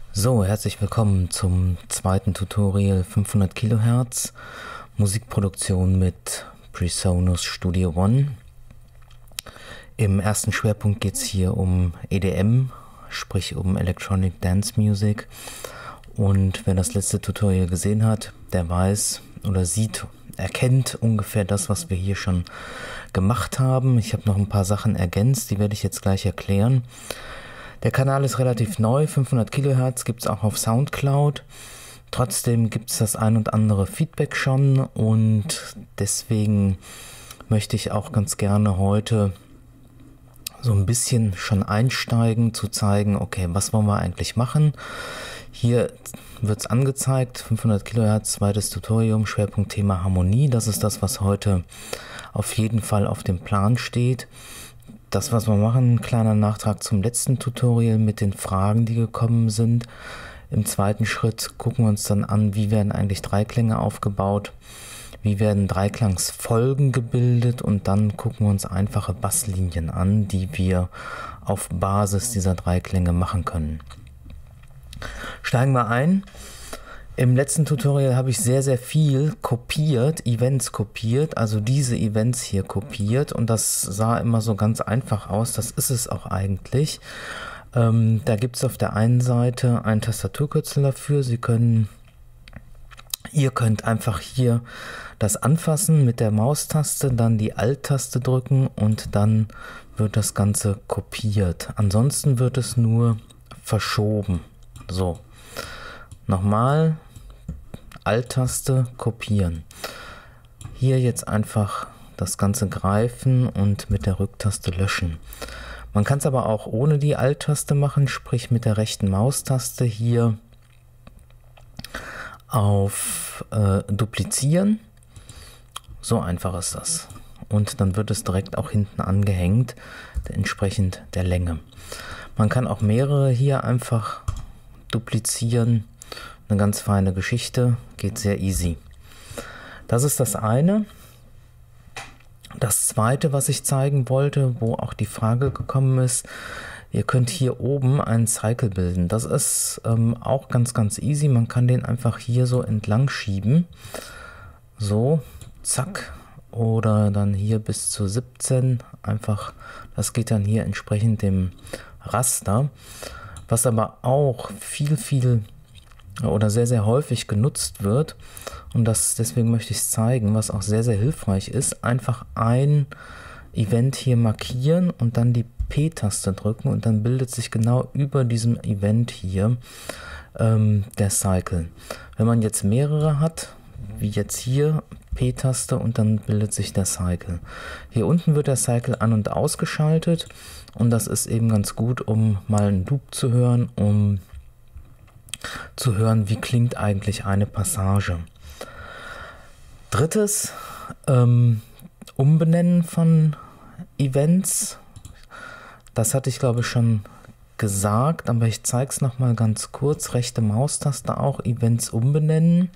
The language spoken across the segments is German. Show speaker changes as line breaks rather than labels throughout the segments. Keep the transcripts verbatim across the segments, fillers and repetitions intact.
So, herzlich willkommen zum zweiten Tutorial fünfhundert Kilohertz Musikproduktion mit PreSonus Studio One. Im ersten Schwerpunkt geht es hier um E D M, sprich um Electronic Dance Music. Und wer das letzte Tutorial gesehen hat, der weiß oder sieht, erkennt ungefähr das, was wir hier schon gemacht haben. Ich habe noch ein paar Sachen ergänzt, die werde ich jetzt gleich erklären. Der Kanal ist relativ neu, fünfhundert Kilohertz gibt es auch auf Soundcloud. Trotzdem gibt es das ein und andere Feedback schon und deswegen möchte ich auch ganz gerne heute so ein bisschen schon einsteigen, zu zeigen, okay, was wollen wir eigentlich machen. Hier wird es angezeigt, fünfhundert Kilohertz, zweites Tutorium, Schwerpunktthema Harmonie. Das ist das, was heute auf jeden Fall auf dem Plan steht. Das, was wir machen, ein kleiner Nachtrag zum letzten Tutorial mit den Fragen, die gekommen sind. Im zweiten Schritt gucken wir uns dann an, wie werden eigentlich Dreiklänge aufgebaut, wie werden Dreiklangsfolgen gebildet und dann gucken wir uns einfache Basslinien an, die wir auf Basis dieser Dreiklänge machen können. Steigen wir ein. Im letzten Tutorial habe ich sehr, sehr viel kopiert, Events kopiert, also diese Events hier kopiert und das sah immer so ganz einfach aus, das ist es auch eigentlich. Ähm, da gibt es auf der einen Seite ein Tastaturkürzel dafür, Sie können, ihr könnt einfach hier das anfassen mit der Maustaste, dann die Alt-Taste drücken und dann wird das Ganze kopiert. Ansonsten wird es nur verschoben. So, nochmal. Alt-Taste kopieren. Hier jetzt einfach das Ganze greifen und mit der Rücktaste löschen. Man kann es aber auch ohne die Alt-Taste machen, sprich mit der rechten Maustaste hier auf äh, Duplizieren. So einfach ist das. Und dann wird es direkt auch hinten angehängt, entsprechend der Länge. Man kann auch mehrere hier einfach duplizieren. Eine ganz feine Geschichte, geht sehr easy. Das ist das eine. Das zweite, was ich zeigen wollte, wo auch die Frage gekommen ist, ihr könnt hier oben einen Cycle bilden. Das ist ähm, auch ganz, ganz easy. Man kann den einfach hier so entlang schieben. So, zack. Oder dann hier bis zu siebzehn. Einfach, das geht dann hier entsprechend dem Raster. Was aber auch viel, viel oder sehr, sehr häufig genutzt wird und das deswegen möchte ich es zeigen, was auch sehr, sehr hilfreich ist, einfach ein Event hier markieren und dann die P-Taste drücken und dann bildet sich genau über diesem Event hier ähm, der Cycle. Wenn man jetzt mehrere hat, wie jetzt hier, P-Taste und dann bildet sich der Cycle. Hier unten wird der Cycle an- und ausgeschaltet und das ist eben ganz gut, um mal einen Loop zu hören, um zu hören, wie klingt eigentlich eine Passage. Drittes, ähm, Umbenennen von Events. Das hatte ich glaube ich schon gesagt, aber ich zeige es nochmal ganz kurz. Rechte Maustaste auch, Events umbenennen.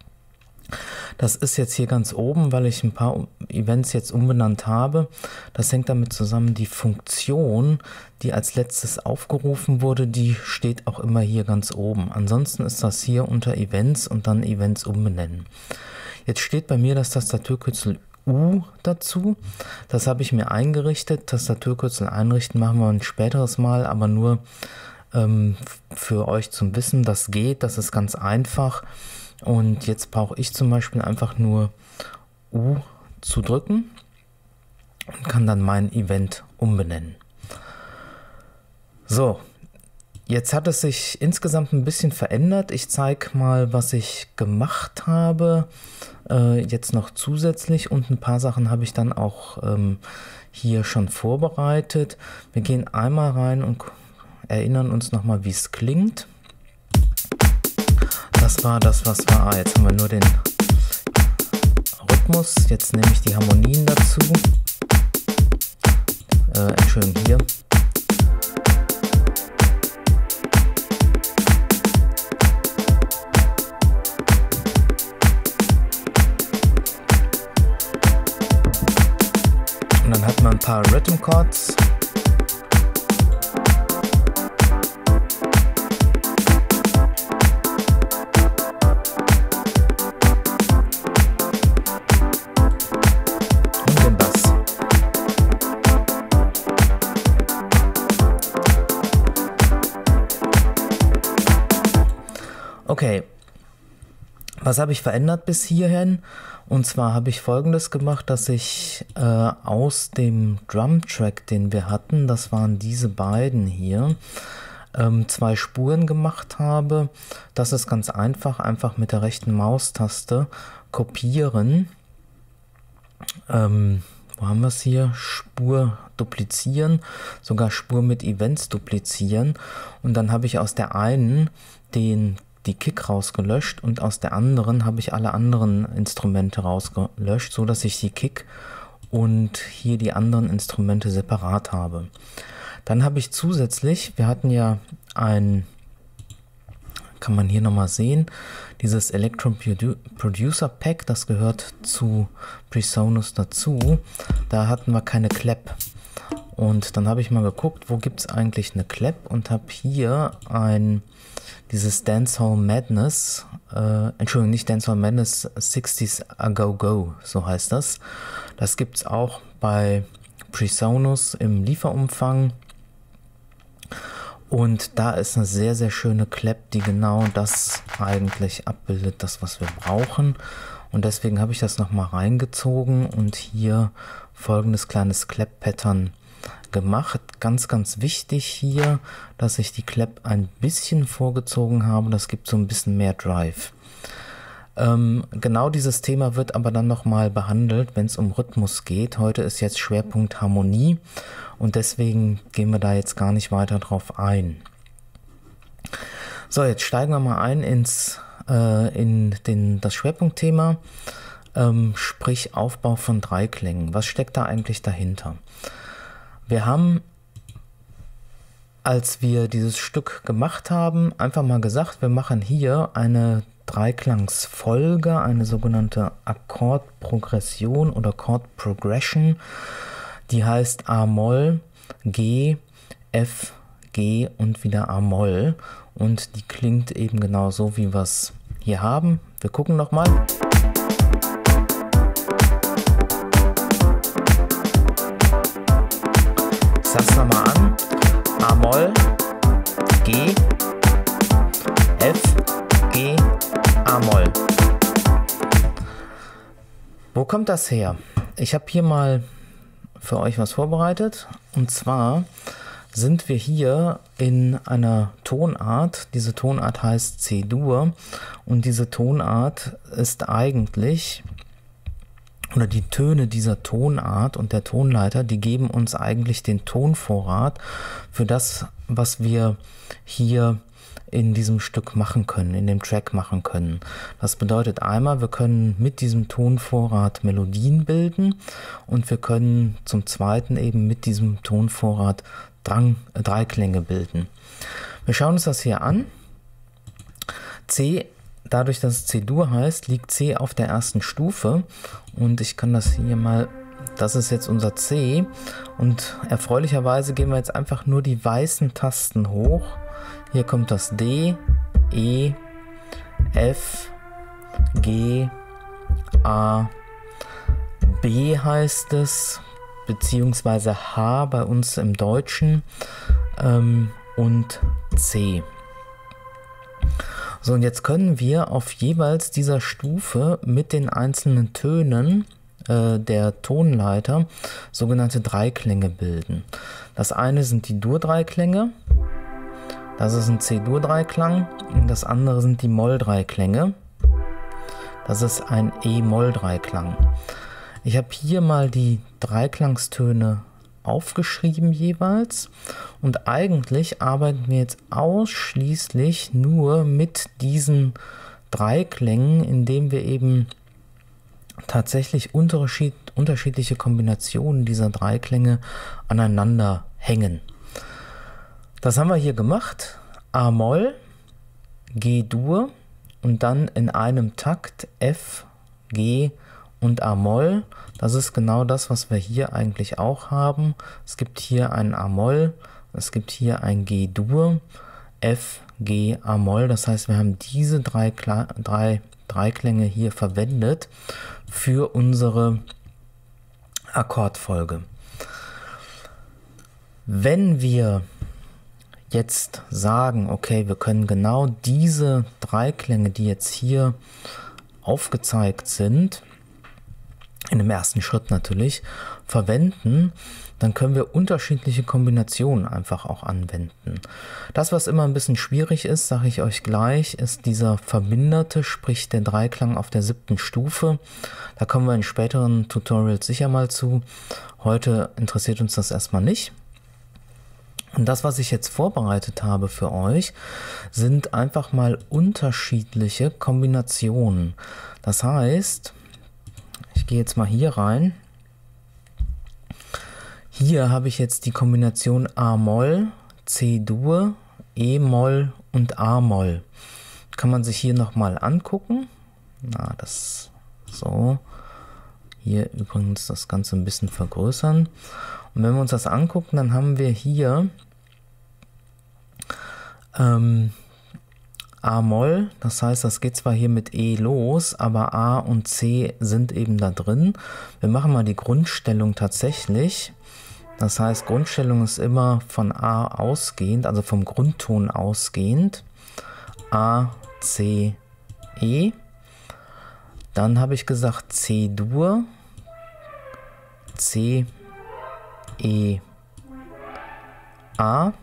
Das ist jetzt hier ganz oben, weil ich ein paar Events jetzt umbenannt habe. Das hängt damit zusammen, die Funktion, die als letztes aufgerufen wurde, die steht auch immer hier ganz oben. Ansonsten ist das hier unter Events und dann Events umbenennen. Jetzt steht bei mir das Tastaturkürzel U dazu. Das habe ich mir eingerichtet. Tastaturkürzel einrichten machen wir ein späteres Mal, aber nur ähm, für euch zum Wissen, das geht, das ist ganz einfach. Und jetzt brauche ich zum Beispiel einfach nur U zu drücken und kann dann mein Event umbenennen. So, jetzt hat es sich insgesamt ein bisschen verändert. Ich zeige mal, was ich gemacht habe, äh, jetzt noch zusätzlich und ein paar Sachen habe ich dann auch ähm, hier schon vorbereitet. Wir gehen einmal rein und erinnern uns nochmal, wie es klingt. Das war das, was war. Ah, jetzt haben wir nur den Rhythmus. Jetzt nehme ich die Harmonien dazu. Äh, Entschuldigung, hier. Und dann hat man ein paar Rhythm Chords. Okay, was habe ich verändert bis hierhin? Und zwar habe ich Folgendes gemacht, dass ich äh, aus dem Drumtrack, den wir hatten, das waren diese beiden hier, ähm, zwei Spuren gemacht habe. Das ist ganz einfach, einfach mit der rechten Maustaste kopieren. Ähm, wo haben wir es hier? Spur duplizieren, sogar Spur mit Events duplizieren. Und dann habe ich aus der einen den die Kick rausgelöscht und aus der anderen habe ich alle anderen Instrumente rausgelöscht, so dass ich die Kick und hier die anderen Instrumente separat habe. Dann habe ich zusätzlich, wir hatten ja ein, kann man hier nochmal sehen, dieses Electron Producer Pack, das gehört zu PreSonus dazu. Da hatten wir keine Clap. Und dann habe ich mal geguckt, wo gibt es eigentlich eine Clap und habe hier ein dieses Dancehall Madness, äh, Entschuldigung, nicht Dancehall Madness, sixties A Go Go, so heißt das. Das gibt es auch bei PreSonus im Lieferumfang. Und da ist eine sehr, sehr schöne Clap, die genau das eigentlich abbildet, das, was wir brauchen. Und deswegen habe ich das nochmal reingezogen und hier folgendes kleines Clap-Pattern gemacht. Ganz, ganz wichtig hier, dass ich die Clap ein bisschen vorgezogen habe. Das gibt so ein bisschen mehr Drive. Ähm, genau dieses Thema wird aber dann nochmal behandelt, wenn es um Rhythmus geht. Heute ist jetzt Schwerpunkt Harmonie und deswegen gehen wir da jetzt gar nicht weiter drauf ein. So, jetzt steigen wir mal ein ins äh, in den, das Schwerpunktthema, ähm, sprich Aufbau von Dreiklängen. Was steckt da eigentlich dahinter? Wir haben, als wir dieses Stück gemacht haben, einfach mal gesagt, wir machen hier eine Dreiklangsfolge, eine sogenannte Akkordprogression oder Chord Progression, die heißt A-Moll, G, F, G und wieder A-Moll und die klingt eben genau so, wie wir es hier haben. Wir gucken nochmal. Ich sag's nochmal an. A-Moll, G, F, G, A-Moll. Wo kommt das her? Ich habe hier mal für euch was vorbereitet. Und zwar sind wir hier in einer Tonart. Diese Tonart heißt C-Dur. Und diese Tonart ist eigentlich, oder die Töne dieser Tonart und der Tonleiter, die geben uns eigentlich den Tonvorrat für das, was wir hier in diesem Stück machen können, in dem Track machen können. Das bedeutet einmal, wir können mit diesem Tonvorrat Melodien bilden und wir können zum Zweiten eben mit diesem Tonvorrat Drang, äh, Dreiklänge bilden. Wir schauen uns das hier an. C, dadurch, dass es C-Dur heißt, liegt C auf der ersten Stufe und ich kann das hier mal, das ist jetzt unser C und erfreulicherweise gehen wir jetzt einfach nur die weißen Tasten hoch. Hier kommt das D, E, F, G, A, B heißt es, beziehungsweise H bei uns im Deutschen ähm, und C. So, und jetzt können wir auf jeweils dieser Stufe mit den einzelnen Tönen äh, der Tonleiter sogenannte Dreiklänge bilden. Das eine sind die Dur-Dreiklänge. Das ist ein C-Dur-Dreiklang und das andere sind die Moll-Dreiklänge. Das ist ein E-Moll-Dreiklang. Ich habe hier mal die Dreiklangstöne aufgeschrieben jeweils und eigentlich arbeiten wir jetzt ausschließlich nur mit diesen Dreiklängen, indem wir eben tatsächlich unterschied unterschiedliche Kombinationen dieser Dreiklänge aneinander hängen. Das haben wir hier gemacht. A-Moll, G-Dur und dann in einem Takt F, G und A-Moll. Das ist genau das, was wir hier eigentlich auch haben. Es gibt hier ein A-Moll, es gibt hier ein G-Dur, F, G, A-Moll. Das heißt, wir haben diese drei, Kla drei Dreiklänge hier verwendet für unsere Akkordfolge. Wenn wir jetzt sagen, okay, wir können genau diese drei Klänge, die jetzt hier aufgezeigt sind, in dem ersten Schritt natürlich, verwenden, dann können wir unterschiedliche Kombinationen einfach auch anwenden. Das, was immer ein bisschen schwierig ist, sage ich euch gleich, ist dieser verminderte, sprich der Dreiklang auf der siebten Stufe. Da kommen wir in späteren Tutorials sicher mal zu. Heute interessiert uns das erstmal nicht. Und das, was ich jetzt vorbereitet habe für euch, sind einfach mal unterschiedliche Kombinationen. Das heißt, ich gehe jetzt mal hier rein. Hier habe ich jetzt die Kombination A-Moll, C-Dur, E-Moll und A-Moll. Kann man sich hier nochmal angucken. Na, das so. Hier übrigens das Ganze ein bisschen vergrößern. Und wenn wir uns das angucken, dann haben wir hier ähm, A-Moll, das heißt, das geht zwar hier mit E los, aber A und C sind eben da drin. Wir machen mal die Grundstellung tatsächlich. Das heißt, Grundstellung ist immer von A ausgehend, also vom Grundton ausgehend. A, C, E. Dann habe ich gesagt C-Dur, C, E, A.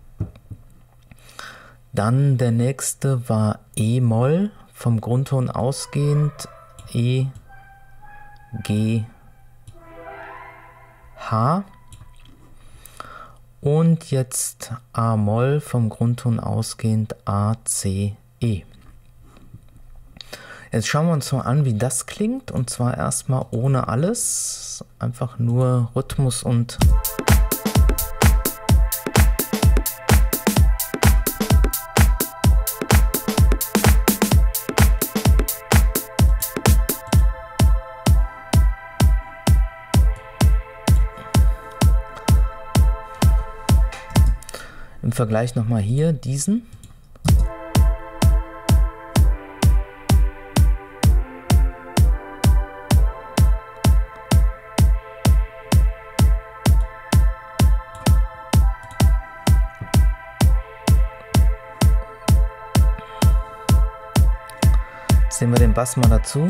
Dann der nächste war E-Moll, vom Grundton ausgehend, E, G, H. Und jetzt A-Moll, vom Grundton ausgehend, A, C, E. Jetzt schauen wir uns mal an, wie das klingt, und zwar erstmal ohne alles, einfach nur Rhythmus und im Vergleich nochmal hier diesen. Jetzt nehmen wir den Bass mal dazu.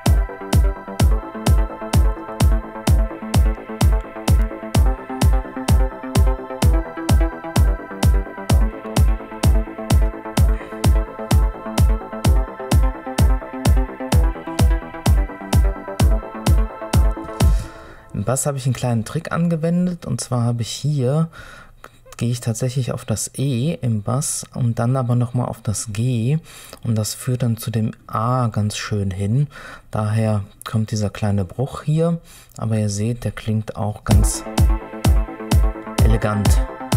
Im Bass habe ich einen kleinen Trick angewendet, und zwar habe ich hier, gehe ich tatsächlich auf das E im Bass und dann aber nochmal auf das G, und das führt dann zu dem A ganz schön hin. Daher kommt dieser kleine Bruch hier, aber ihr seht, der klingt auch ganz elegant.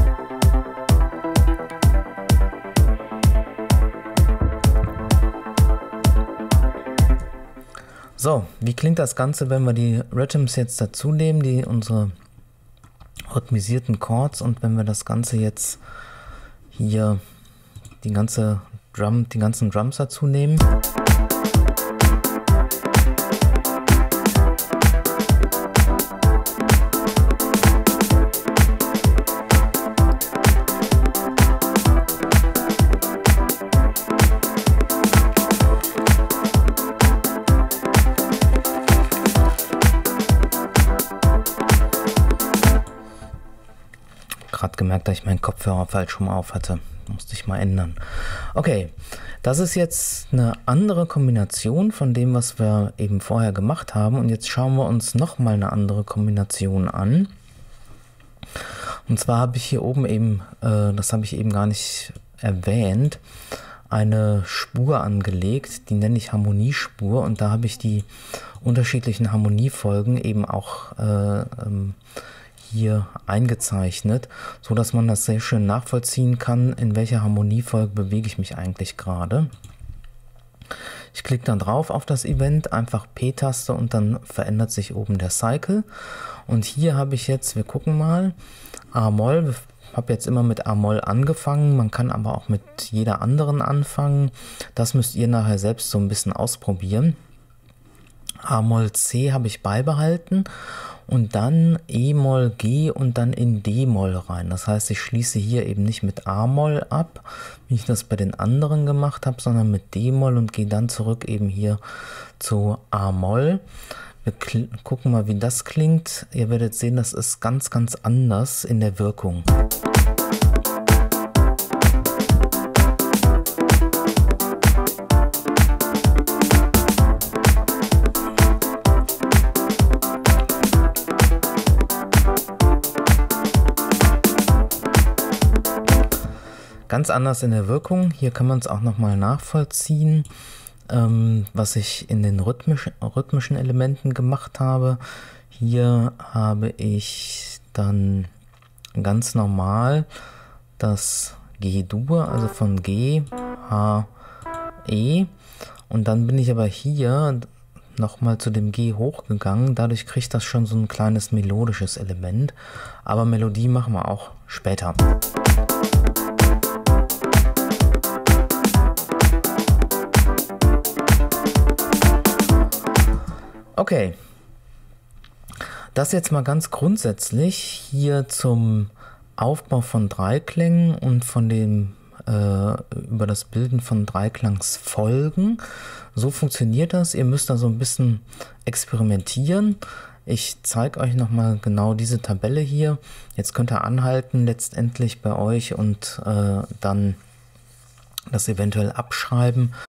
So, wie klingt das Ganze, wenn wir die Rhythms jetzt dazu nehmen, die unsere rhythmisierten Chords, und wenn wir das Ganze jetzt hier die ganze Drum, die ganzen Drums dazu nehmen. Gerade gemerkt, dass ich meinen Kopfhörer falsch rum auf hatte. Musste ich mal ändern. Okay, das ist jetzt eine andere Kombination von dem, was wir eben vorher gemacht haben. Und jetzt schauen wir uns nochmal eine andere Kombination an. Und zwar habe ich hier oben eben, äh, das habe ich eben gar nicht erwähnt, eine Spur angelegt, die nenne ich Harmoniespur. Und da habe ich die unterschiedlichen Harmoniefolgen eben auch äh, ähm, hier eingezeichnet, so dass man das sehr schön nachvollziehen kann, in welcher Harmoniefolge bewege ich mich eigentlich gerade. Ich klicke dann drauf auf das Event, einfach P-Taste, und dann verändert sich oben der Cycle. Und hier habe ich jetzt, wir gucken mal, A-Moll. Ich habe jetzt immer mit A-Moll angefangen, man kann aber auch mit jeder anderen anfangen. Das müsst ihr nachher selbst so ein bisschen ausprobieren. A-Moll C habe ich beibehalten. und dann E-Moll, G und dann in D-Moll rein. Das heißt, ich schließe hier eben nicht mit A-Moll ab, wie ich das bei den anderen gemacht habe, sondern mit D-Moll und gehe dann zurück eben hier zu A-Moll. Wir gucken mal, wie das klingt. Ihr werdet sehen, das ist ganz, ganz anders in der Wirkung. Ganz anders in der Wirkung. Hier kann man es auch nochmal nachvollziehen, ähm, was ich in den rhythmisch, rhythmischen Elementen gemacht habe. Hier habe ich dann ganz normal das G-Dur, also von G, H, E. Und dann bin ich aber hier nochmal zu dem G hochgegangen. Dadurch kriegt das schon so ein kleines melodisches Element. Aber Melodie machen wir auch später. Okay, das jetzt mal ganz grundsätzlich hier zum Aufbau von Dreiklängen und von dem äh, über das Bilden von Dreiklangsfolgen. So funktioniert das. Ihr müsst da so ein bisschen experimentieren. Ich zeige euch nochmal genau diese Tabelle hier. Jetzt könnt ihr anhalten letztendlich bei euch und äh, dann das eventuell abschreiben